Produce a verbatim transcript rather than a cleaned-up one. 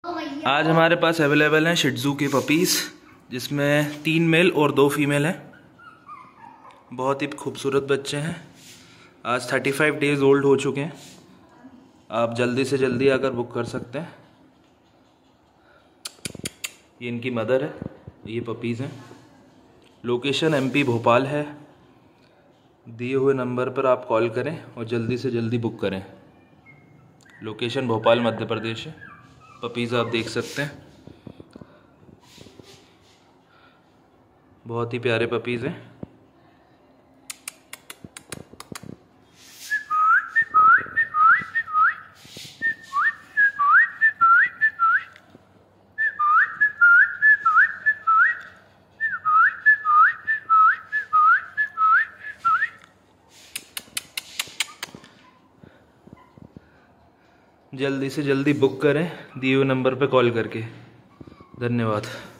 आज हमारे पास अवेलेबल हैं शिट्ज़ू के पपीज़, जिसमें तीन मेल और दो फीमेल हैं। बहुत ही खूबसूरत बच्चे हैं। आज पैंतीस डेज़ ओल्ड हो चुके हैं। आप जल्दी से जल्दी आकर बुक कर सकते हैं। ये इनकी मदर है, ये पपीज़ हैं। लोकेशन एमपी भोपाल है। दिए हुए नंबर पर आप कॉल करें और जल्दी से जल्दी बुक करें। लोकेशन भोपाल मध्य प्रदेश है। पपीज़ आप देख सकते हैं, बहुत ही प्यारे पपीज़ हैं। जल्दी से जल्दी बुक करें दिए हुए नंबर पर कॉल करके। धन्यवाद।